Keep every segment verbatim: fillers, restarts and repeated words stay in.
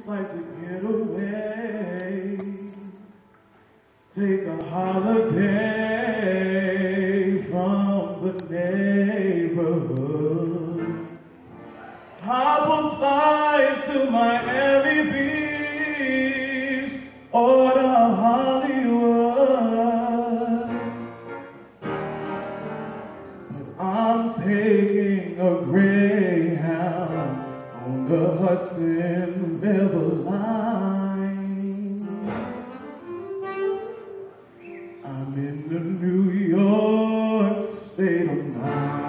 like to get away, take a holiday from the neighborhood. I will fly to Miami Beach or to Hollywood, but I'm taking a Greyhound on the Hudson River line. I'm in the New York state of mind.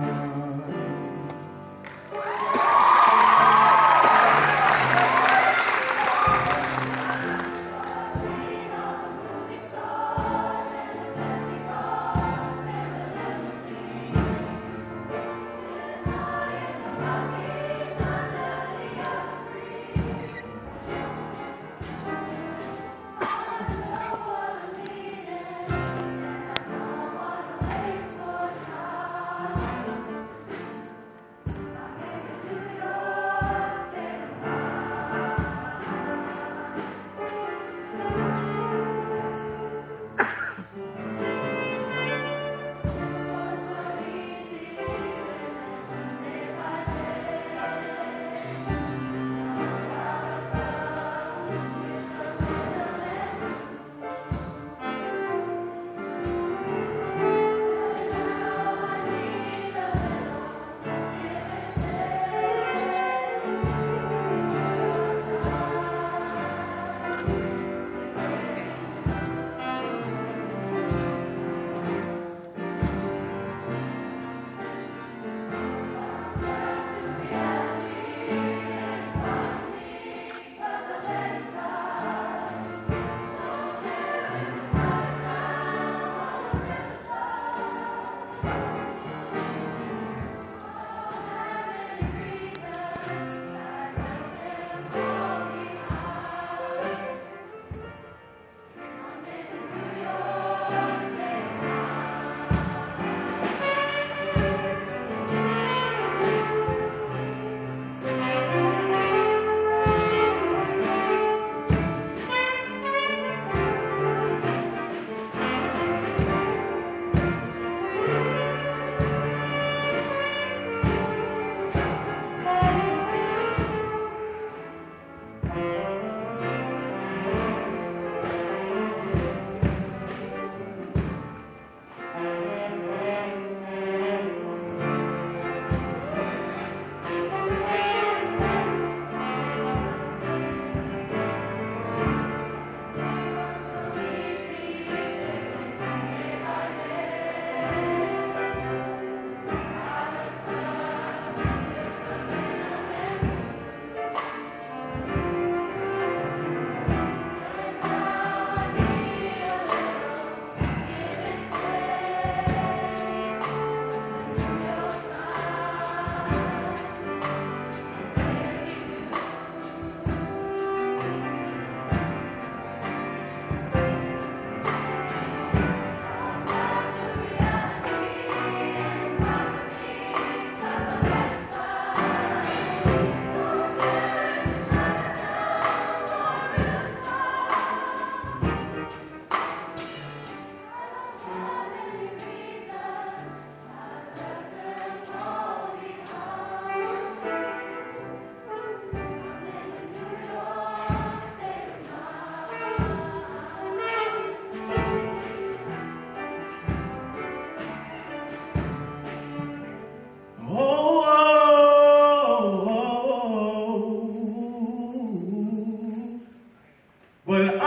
But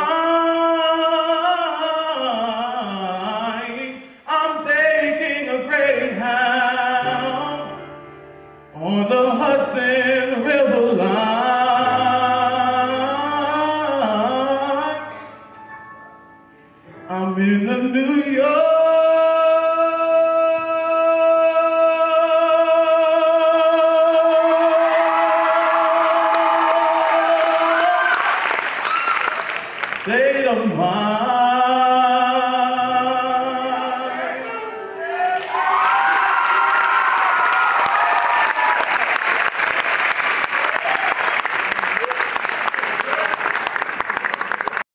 I, I'm taking a Greyhound on the Hudson River line. I'm in the New York state of mind.